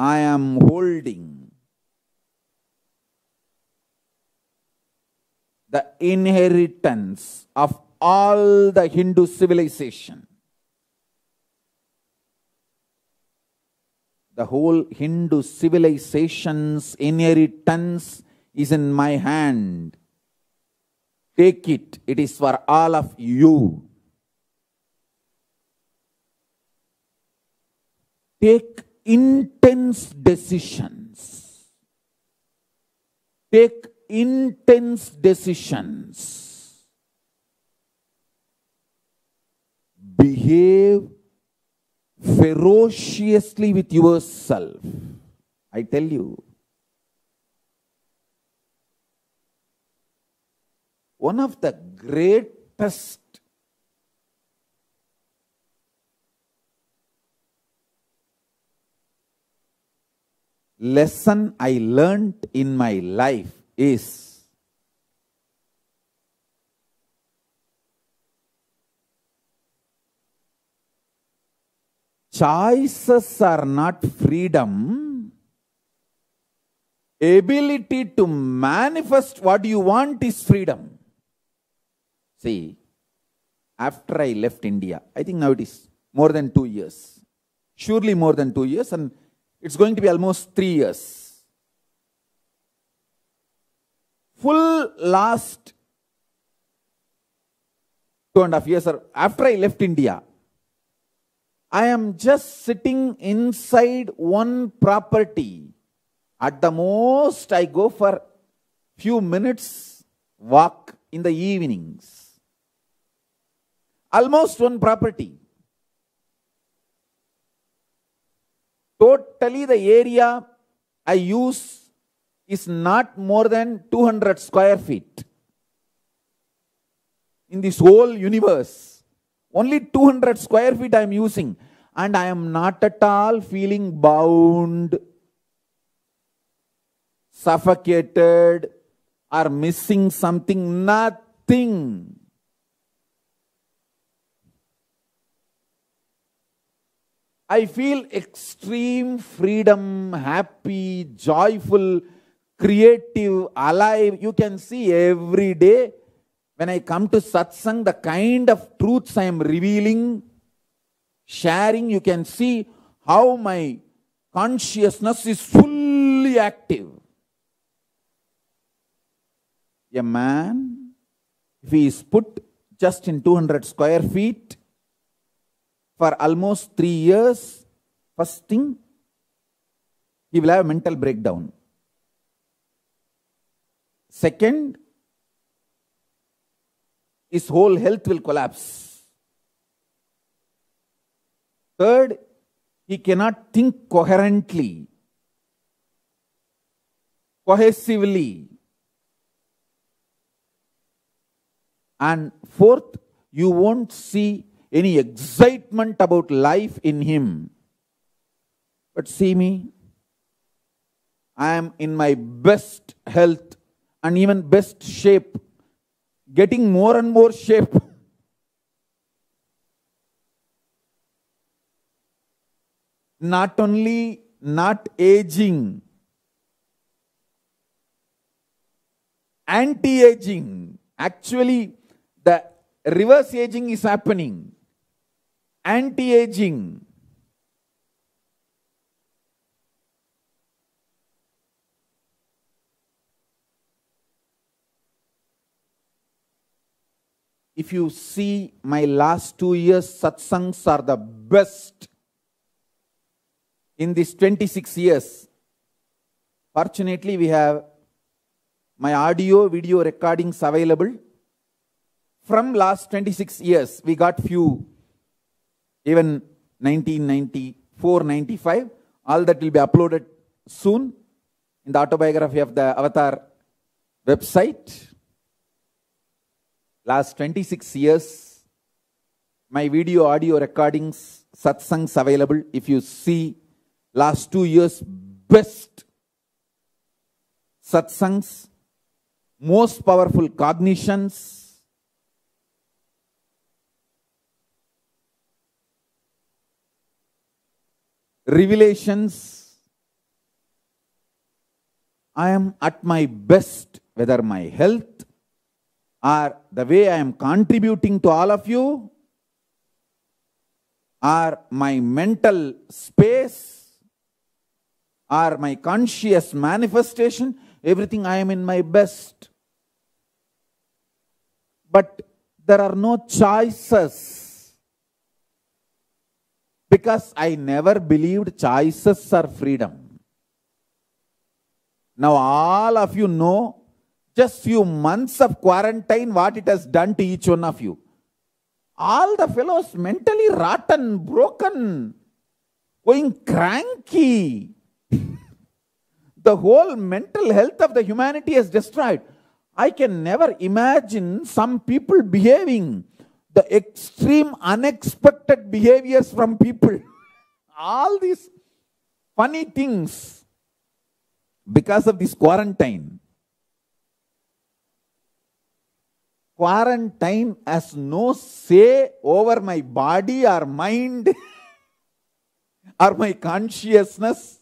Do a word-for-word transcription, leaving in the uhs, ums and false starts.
I am holding the inheritance of all the Hindu civilization. The whole Hindu civilization's inheritance is in my hand. Take it. It is for all of you. Take intense decisions. Take intense decisions. Behave ferociously with yourself. I tell you. One of the greatest lesson I learned in my life is choices are not freedom. Ability to manifest what you want is freedom. See, after I left India, I think now it is more than two years. Surely more than two years, and it's going to be almost three years. Full last two and a half years, or after I left India, I am just sitting inside one property. At the most, I go for few minutes walk in the evenings. Almost one property. Totally the area I use is not more than two hundred square feet. In this whole universe, only two hundred square feet I am using. And I am not at all feeling bound, suffocated, or missing something. Nothing. I feel extreme freedom, happy, joyful, creative, alive. You can see every day when I come to satsang, the kind of truths I am revealing, sharing, you can see how my consciousness is fully active. A man, if he is put just in two hundred square feet, for almost three years, first thing, he will have a mental breakdown. Second, his whole health will collapse. Third, he cannot think coherently, cohesively. And fourth, you won't see any excitement about life in him. But see me, I am in my best health and even best shape, getting more and more shape. Not only not aging, anti-aging. Actually, the reverse aging is happening. Anti-aging. If you see my last two years, satsangs are the best in these twenty-six years. Fortunately, we have my audio, video recordings available. From last twenty-six years, we got few, even nineteen ninety-four, ninety-five, all that will be uploaded soon in the autobiography of the Avatar website. Last twenty-six years, my video, audio recordings, satsangs available. If you see last two years, best satsangs, most powerful cognitions, revelations, I am at my best, whether my health or the way I am contributing to all of you, or my mental space, or my conscious manifestation, everything I am in my best. But there are no choices, because I never believed choices are freedom. Now all of you know, just few months of quarantine, what it has done to each one of you. All the fellows mentally rotten, broken, going cranky. The whole mental health of the humanity is destroyed. I can never imagine some people behaving, the extreme unexpected behaviors from people. All these funny things because of this quarantine. Quarantine has no say over my body or mind or my consciousness.